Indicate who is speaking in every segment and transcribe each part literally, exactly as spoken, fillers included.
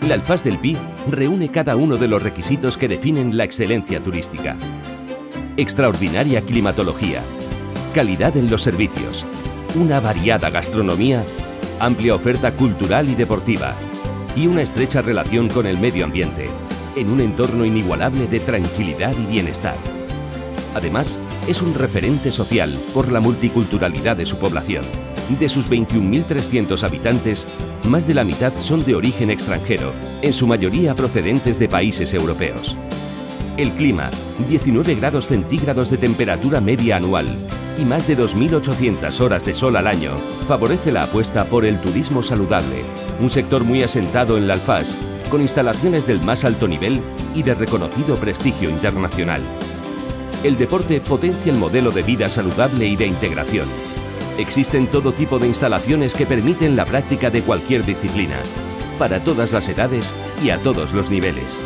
Speaker 1: La Alfaz del Pi reúne cada uno de los requisitos que definen la excelencia turística. Extraordinaria climatología, calidad en los servicios, una variada gastronomía, amplia oferta cultural y deportiva y una estrecha relación con el medio ambiente, en un entorno inigualable de tranquilidad y bienestar. Además, es un referente social por la multiculturalidad de su población. De sus veintiún mil trescientos habitantes, más de la mitad son de origen extranjero, en su mayoría procedentes de países europeos. El clima, diecinueve grados centígrados de temperatura media anual y más de dos mil ochocientas horas de sol al año, favorece la apuesta por el turismo saludable, un sector muy asentado en la Alfaz, con instalaciones del más alto nivel y de reconocido prestigio internacional. El deporte potencia el modelo de vida saludable y de integración. Existen todo tipo de instalaciones que permiten la práctica de cualquier disciplina, para todas las edades y a todos los niveles.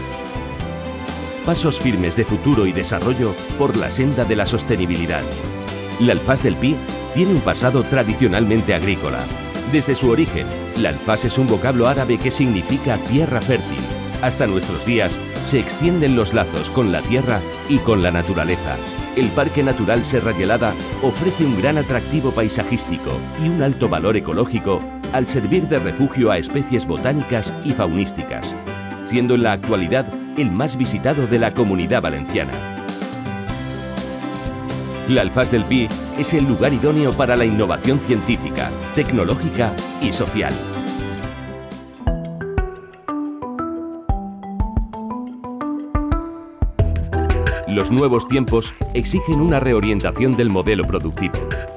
Speaker 1: Pasos firmes de futuro y desarrollo por la senda de la sostenibilidad. La Alfaz del Pi tiene un pasado tradicionalmente agrícola. Desde su origen, la Alfaz es un vocablo árabe que significa tierra fértil. Hasta nuestros días se extienden los lazos con la tierra y con la naturaleza. El Parque Natural Serra Gelada ofrece un gran atractivo paisajístico y un alto valor ecológico al servir de refugio a especies botánicas y faunísticas, siendo en la actualidad el más visitado de la Comunidad Valenciana. La Alfaz del Pi es el lugar idóneo para la innovación científica, tecnológica y social. Los nuevos tiempos exigen una reorientación del modelo productivo.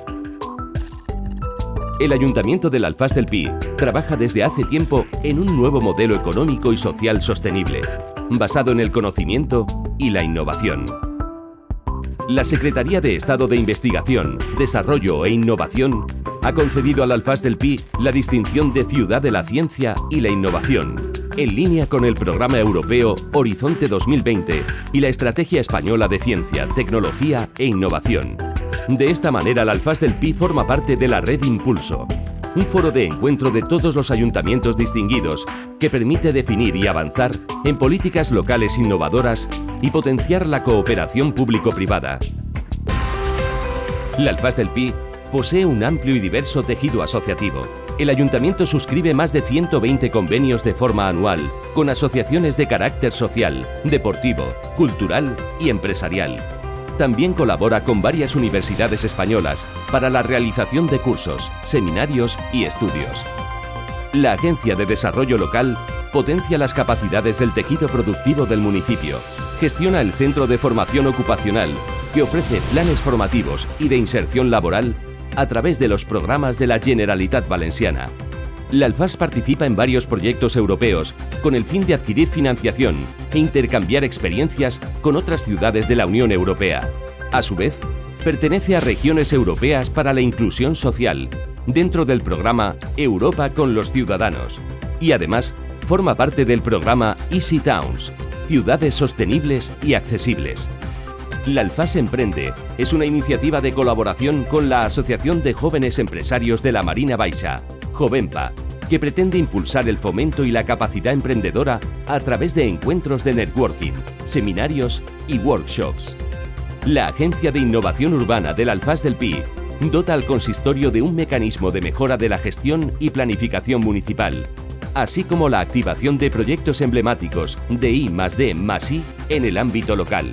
Speaker 1: El Ayuntamiento de la Alfaz del Pi trabaja desde hace tiempo en un nuevo modelo económico y social sostenible, basado en el conocimiento y la innovación. La Secretaría de Estado de Investigación, Desarrollo e Innovación ha concedido a la Alfaz del Pi la distinción de Ciudad de la Ciencia y la Innovación, en línea con el programa europeo Horizonte dos mil veinte y la Estrategia Española de Ciencia, Tecnología e Innovación. De esta manera, la Alfaz del Pi forma parte de la Red Impulso, un foro de encuentro de todos los ayuntamientos distinguidos que permite definir y avanzar en políticas locales innovadoras y potenciar la cooperación público-privada. La Alfaz del Pi posee un amplio y diverso tejido asociativo. El Ayuntamiento suscribe más de ciento veinte convenios de forma anual con asociaciones de carácter social, deportivo, cultural y empresarial. También colabora con varias universidades españolas para la realización de cursos, seminarios y estudios. La Agencia de Desarrollo Local potencia las capacidades del tejido productivo del municipio, gestiona el Centro de Formación Ocupacional, que ofrece planes formativos y de inserción laboral a través de los programas de la Generalitat Valenciana. La Alfaz participa en varios proyectos europeos con el fin de adquirir financiación e intercambiar experiencias con otras ciudades de la Unión Europea. A su vez, pertenece a regiones europeas para la inclusión social, dentro del programa Europa con los Ciudadanos, y además forma parte del programa Easy Towns, Ciudades Sostenibles y Accesibles. La Alfaz Emprende es una iniciativa de colaboración con la Asociación de Jóvenes Empresarios de la Marina Baixa, Jovenpa, que pretende impulsar el fomento y la capacidad emprendedora a través de encuentros de networking, seminarios y workshops. La Agencia de Innovación Urbana de la Alfaz del Pi dota al consistorio de un mecanismo de mejora de la gestión y planificación municipal, así como la activación de proyectos emblemáticos de I más D más I en el ámbito local.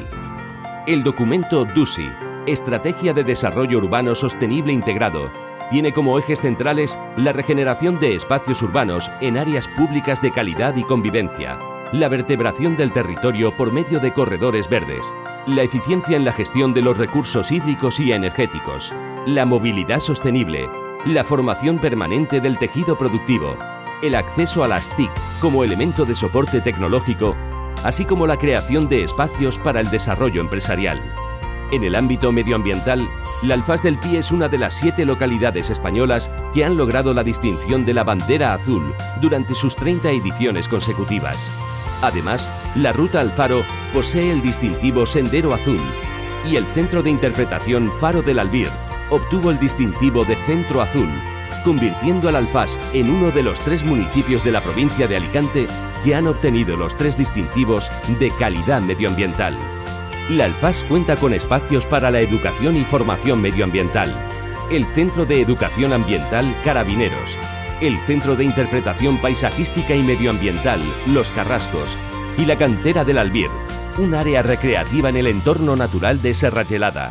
Speaker 1: El documento DUSI, Estrategia de Desarrollo Urbano Sostenible Integrado, tiene como ejes centrales la regeneración de espacios urbanos en áreas públicas de calidad y convivencia, la vertebración del territorio por medio de corredores verdes, la eficiencia en la gestión de los recursos hídricos y energéticos, la movilidad sostenible, la formación permanente del tejido productivo, el acceso a las T I C como elemento de soporte tecnológico, así como la creación de espacios para el desarrollo empresarial. En el ámbito medioambiental, la Alfaz del Pi es una de las siete localidades españolas que han logrado la distinción de la bandera azul durante sus treinta ediciones consecutivas. Además, la Ruta al Faro posee el distintivo Sendero Azul y el Centro de Interpretación Faro del Albir obtuvo el distintivo de Centro Azul, convirtiendo al Alfás en uno de los tres municipios de la provincia de Alicante que han obtenido los tres distintivos de calidad medioambiental. La Alfás cuenta con espacios para la educación y formación medioambiental, el Centro de Educación Ambiental Carabineros, el Centro de Interpretación Paisajística y Medioambiental Los Carrascos y la Cantera del Albir, un área recreativa en el entorno natural de Serrallelada.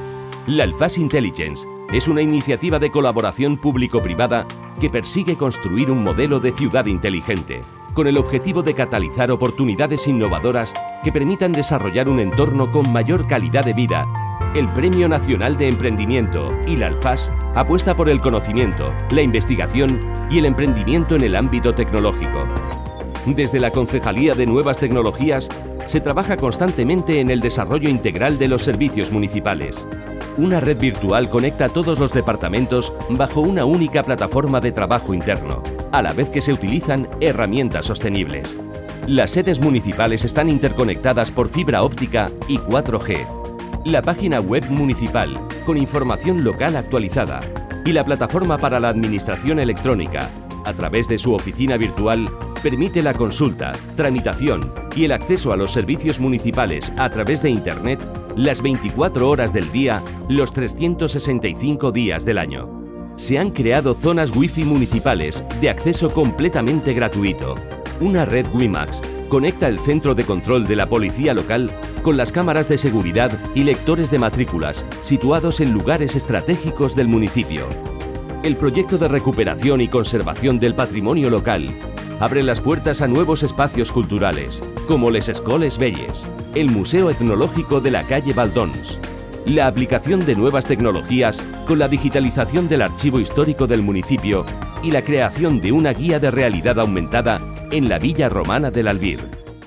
Speaker 1: La Alfás Intelligence es una iniciativa de colaboración público-privada que persigue construir un modelo de ciudad inteligente, con el objetivo de catalizar oportunidades innovadoras que permitan desarrollar un entorno con mayor calidad de vida. El Premio Nacional de Emprendimiento y la Alfás apuesta por el conocimiento, la investigación y el emprendimiento en el ámbito tecnológico. Desde la Concejalía de Nuevas Tecnologías se trabaja constantemente en el desarrollo integral de los servicios municipales. Una red virtual conecta a todos los departamentos bajo una única plataforma de trabajo interno, a la vez que se utilizan herramientas sostenibles. Las sedes municipales están interconectadas por fibra óptica y cuatro G. La página web municipal, con información local actualizada, y la plataforma para la administración electrónica, a través de su oficina virtual, permite la consulta, tramitación y el acceso a los servicios municipales a través de Internet las veinticuatro horas del día, los trescientos sesenta y cinco días del año. Se han creado zonas Wi-Fi municipales de acceso completamente gratuito. Una red WiMAX conecta el centro de control de la policía local con las cámaras de seguridad y lectores de matrículas situados en lugares estratégicos del municipio. El proyecto de recuperación y conservación del patrimonio local abre las puertas a nuevos espacios culturales, como les Escoles Velles, el Museo Etnológico de la calle Baldons, la aplicación de nuevas tecnologías con la digitalización del archivo histórico del municipio y la creación de una guía de realidad aumentada en la Villa Romana del Albir.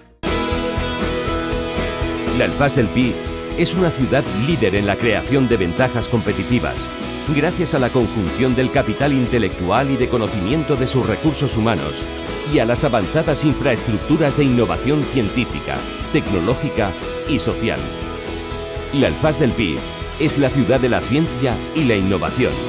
Speaker 1: La Alfás del Pi es una ciudad líder en la creación de ventajas competitivas, gracias a la conjunción del capital intelectual y de conocimiento de sus recursos humanos y a las avanzadas infraestructuras de innovación científica, tecnológica y social. La Alfás del Pi es la ciudad de la ciencia y la innovación.